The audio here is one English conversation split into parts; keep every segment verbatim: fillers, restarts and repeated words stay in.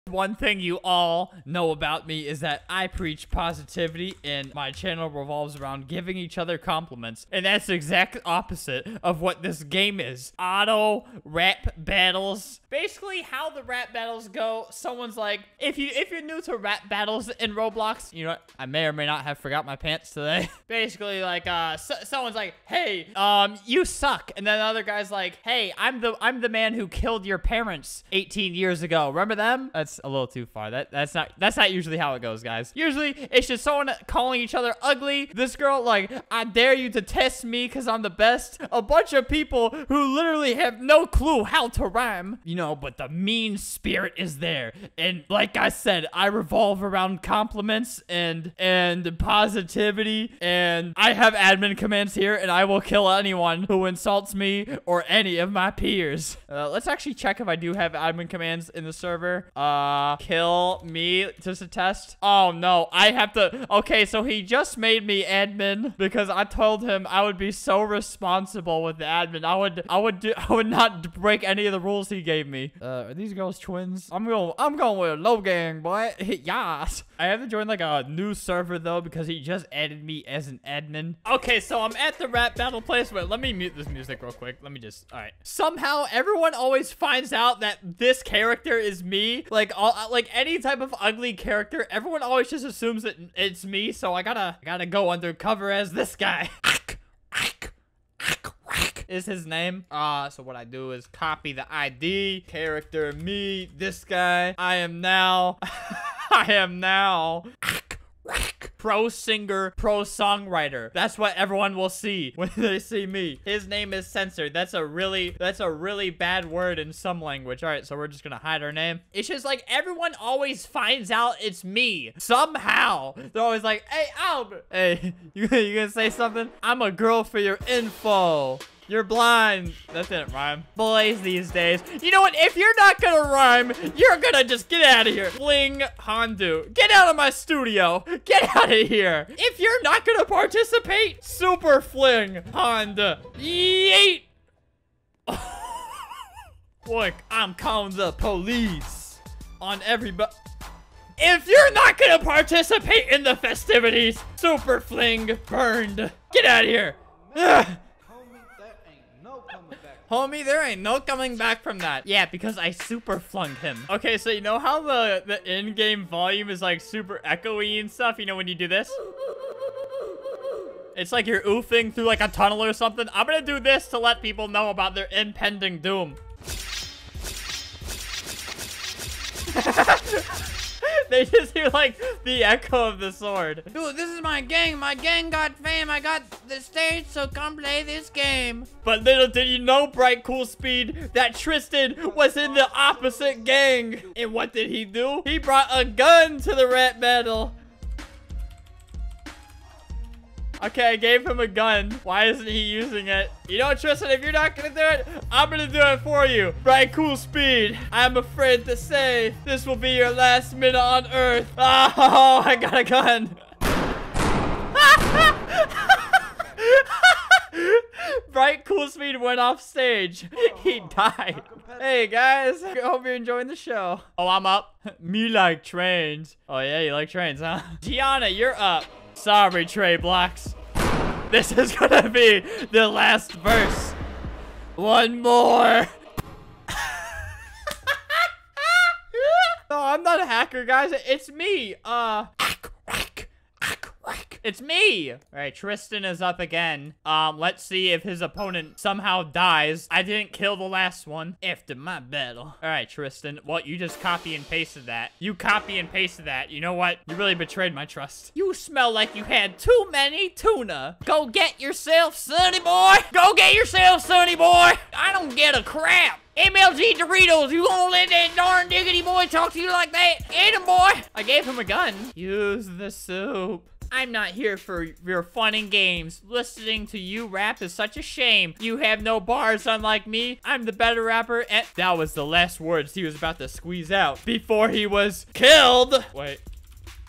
One thing you all know about me is that I preach positivity and my channel revolves around giving each other compliments. And that's the exact opposite of what this game is. Auto Rap Battles. Basically, how the rap battles go, someone's like, if, you, if you're new to rap battles in Roblox, you know what? I may or may not have forgot my pants today. Basically, like, uh, so, someone's like, hey, um, you suck. And then the other guy's like, hey, I'm the, I'm the man who killed your parents eighteen years ago. Remember them? That's a little too far. That that's not that's not usually how it goes, guys. Usually it's just someone calling each other ugly. This girl like, I dare you to test me because I'm the best. A bunch of people who literally have no clue how to rhyme, you know, but the mean spirit is there. And like I said, I revolve around compliments and and positivity, and I have admin commands here, and I will kill anyone who insults me or any of my peers. Uh, let's actually check if I do have admin commands in the server. Uh, kill me, just a test. Oh no, I have to. Okay, so he just made me admin because I told him I would be so responsible with the admin. I would, I would do, I would not break any of the rules he gave me. Uh, are these girls twins? I'm going, I'm going with a low gang, boy. Yas. I have to join like a new server though because he just added me as an admin. Okay, so I'm at the rap battle place. Wait, let me mute this music real quick. Let me just. All right. Somehow everyone always finds out that this character is me. Like all, like any type of ugly character, everyone always just assumes that it's me. So I gotta, I gotta go undercover as this guy. Is his name. Uh, so what I do is copy the I D, character me, this guy. I am now, I am now pro singer, pro songwriter. That's what everyone will see when they see me. His name is censored. That's a really, that's a really bad word in some language. All right, so we're just gonna hide our name. It's just like everyone always finds out it's me somehow. They're always like, hey, Albert. Hey, you, you gonna say something? I'm a girl for your info. You're blind. That didn't rhyme. Boys these days. You know what? If you're not gonna rhyme, you're gonna just get out of here. Fling Hondu. Get out of my studio. Get out of here. If you're not gonna participate, super fling Honda. Yeet. Look, I'm calling the police on everybody. If you're not gonna participate in the festivities, super fling burned. Get out of here. Ugh. Homie, there ain't no coming back from that. Yeah, because I super flung him. Okay, so you know how the, the in-game volume is like super echoey and stuff? You know when you do this? It's like you're oofing through like a tunnel or something. I'm gonna do this to let people know about their impending doom. They just hear, like, the echo of the sword. Dude, this is my gang. My gang got fame. I got the stage, so come play this game. But little did you know, Bright Cool Speed, that Tristan was in the opposite gang. And what did he do? He brought a gun to the rap battle. Okay, I gave him a gun. Why isn't he using it? You know, Tristan, if you're not gonna do it, I'm gonna do it for you. Bright Cool Speed, I'm afraid to say this will be your last minute on Earth. Oh, I got a gun. Bright Cool Speed went off stage. He died. Hey, guys. I hope you're enjoying the show. Oh, I'm up. Me like trains. Oh, yeah, you like trains, huh? Gianna, you're up. Sorry, Trey Blocks. This is gonna be the last verse. One more. No, I'm not a hacker, guys. It's me. Uh, it's me. All right, Tristan is up again. Um, let's see if his opponent somehow dies. I didn't kill the last one after my battle. All right, Tristan. Well, you just copy and pasted that. You copy and pasted that. You know what? You really betrayed my trust. You smell like you had too many tuna. Go get yourself, sonny boy. Go get yourself, sonny boy. I don't get a crap. M L G Doritos, you gonna let that darn diggity boy talk to you like that? Get him, boy. I gave him a gun. Use the soup. I'm not here for your fun and games. Listening to you rap is such a shame. You have no bars unlike me. I'm the better rapper, and that was the last words he was about to squeeze out before he was killed. Wait.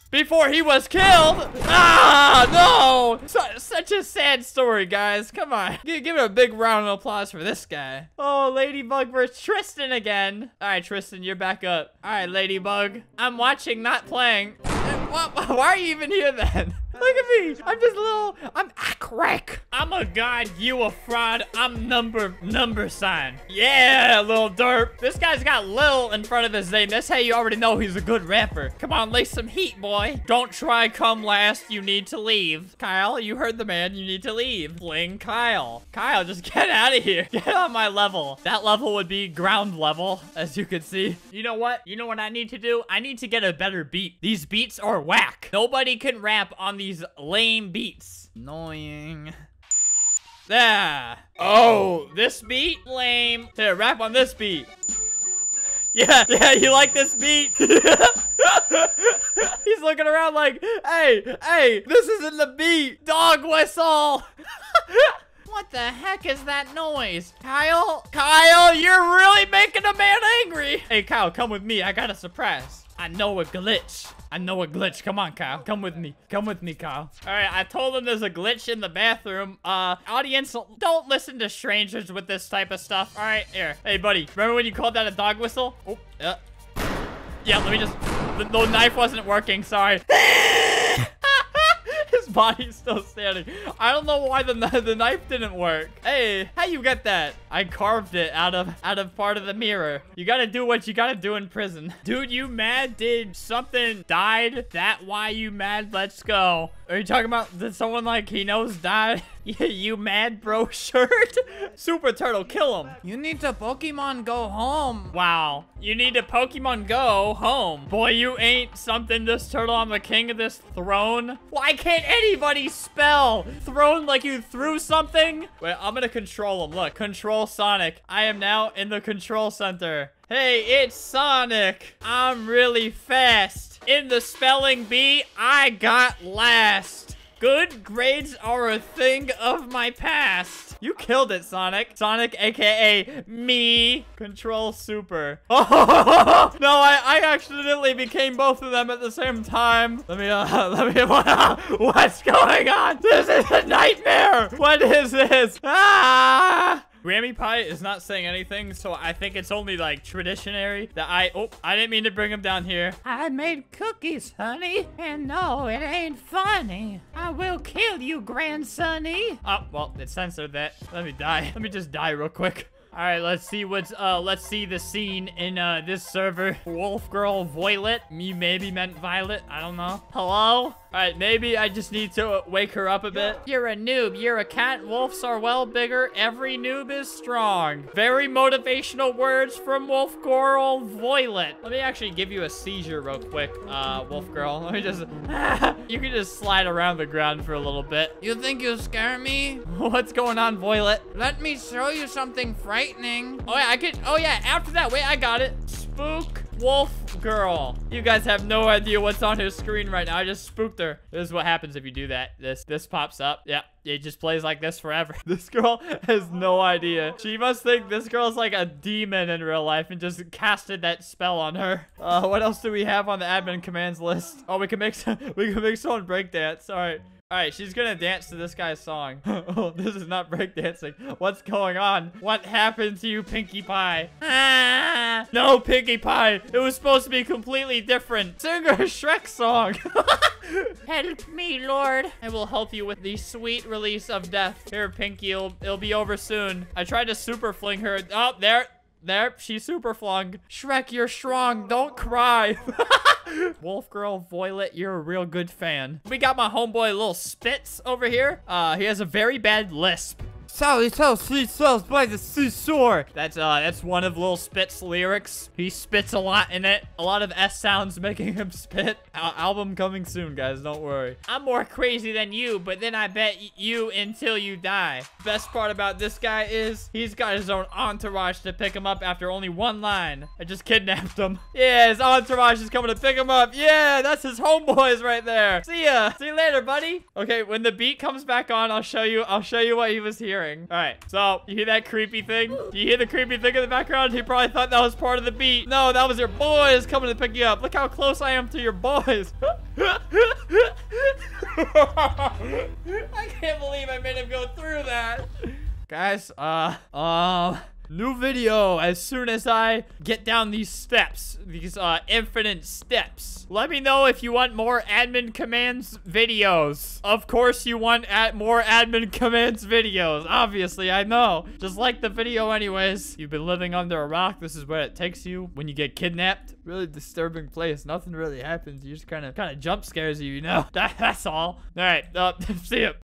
before he was killed. Ah, no. So, such a sad story, guys. Come on. Give, give it a big round of applause for this guy. Oh, Ladybug versus Tristan again. All right, Tristan, you're back up. All right, Ladybug. I'm watching, not playing. Why, why are you even here then? Look at me. I'm just a little, I'm a crack. I'm a god, you a fraud. I'm number, number sign. Yeah, little derp. This guy's got Lil in front of his name. That's how you already know he's a good rapper. Come on, lay some heat, boy. Don't try come last. You need to leave. Kyle, you heard the man. You need to leave. Fling Kyle. Kyle, just get out of here. Get on my level. That level would be ground level, as you can see. You know what? You know what I need to do? I need to get a better beat. These beats are whack. Nobody can rap on these These lame beats. Annoying. Yeah. Oh, this beat? Lame. Here, rap on this beat. Yeah, yeah, you like this beat? He's looking around like, hey, hey, this isn't the beat. Dog whistle. What the heck is that noise? Kyle? Kyle, you're really making a man angry. Hey, Kyle, come with me. I got a surprise. I know a glitch. I know a glitch. Come on, Kyle. Come with me. Come with me, Kyle. All right, I told him there's a glitch in the bathroom. Uh, audience, don't listen to strangers with this type of stuff. All right, here. Hey, buddy. Remember when you called that a dog whistle? Oh, yeah. Yeah, let me just... The, the knife wasn't working. Sorry. His body's still standing. I don't know why the, the knife didn't work. Hey, how you get that? I carved it out of out of part of the mirror. You gotta do what you gotta do in prison. Dude, you mad? Did something died? That why you mad? Let's go. Are you talking about did someone like he knows died? You mad, bro shirt? Super Turtle, kill him. You need to Pokemon go home. Wow. You need to Pokemon go home. Boy, you ain't something, this turtle. I'm the king of this throne. Why can't anybody spell throne like you threw something? Wait, I'm gonna control him. Look, control Sonic. I am now in the control center. Hey, it's Sonic. I'm really fast. In the spelling bee, I got last. Good grades are a thing of my past. You killed it, Sonic. Sonic, A K A me. Control Super. Oh, no, I, I accidentally became both of them at the same time. Let me, uh, let me, what's going on? This is a nightmare. What is this? Ah! Grammy Pie is not saying anything, so I think it's only like traditionary that I, oh, I didn't mean to bring him down here. I made cookies, honey, and no, it ain't funny. I will kill you, grandsonny. Oh, well, it censored that. Let me die. Let me just die real quick. All right, let's see what's, uh, let's see the scene in, uh, this server. Wolf Girl Violet. You maybe meant Violet. I don't know. Hello? All right, maybe I just need to wake her up a bit. You're a noob. You're a cat. Wolves are well bigger. Every noob is strong. Very motivational words from Wolf Girl Violet. Let me actually give you a seizure real quick, uh, Wolf Girl. Let me just, you can just slide around the ground for a little bit. You think you'll scare me? What's going on, Violet? Let me show you something frightening. Oh, yeah, I could, oh, yeah, after that, wait, I got it. Spook Wolf Girl. You guys have no idea what's on his screen right now. I just spooked her. This is what happens if you do that. This this pops up. Yeah, it just plays like this forever. This girl has no idea. She must think this girl's like a demon in real life and just casted that spell on her. Uh, what else do we have on the admin commands list? Oh, we can make some, we can make someone break dance. All right. All right, she's gonna dance to this guy's song. Oh, this is not breakdancing. What's going on? What happened to you, Pinkie Pie? Ah, no, Pinkie Pie. It was supposed to be completely different. Sing a Shrek song. Help me, Lord. I will help you with the sweet release of death. Here, Pinkie, it'll, it'll be over soon. I tried to super fling her. Oh, there. There, she super flung. Shrek, you're strong. Don't cry. Wolf Girl Violet, you're a real good fan. We got my homeboy Little Spitz over here. Uh, he has a very bad lisp. Sally tells she sells by the seashore. That's uh, that's one of Lil Spit's lyrics. He spits a lot in it. A lot of S sounds making him spit. Al album coming soon, guys. Don't worry. I'm more crazy than you, but then I bet you until you die. Best part about this guy is he's got his own entourage to pick him up after only one line. I just kidnapped him. Yeah, his entourage is coming to pick him up. Yeah, that's his homeboys right there. See ya. See you later, buddy. Okay, when the beat comes back on, I'll show you. I'll show you what he was hearing. hearing. All right, so you hear that creepy thing? Do you hear the creepy thing in the background? He probably thought that was part of the beat. No, that was your boys coming to pick you up. Look how close I am to your boys. I can't believe I made him go through that. Guys, uh, um... new video as soon as I get down these steps, these uh, infinite steps. Let me know if you want more admin commands videos. Of course you want at more admin commands videos. Obviously, I know. Just like the video anyways. You've been living under a rock. This is where it takes you when you get kidnapped. Really disturbing place. Nothing really happens. You just kind of kind of jump scares you, you know? That, that's all. All right, uh, see ya.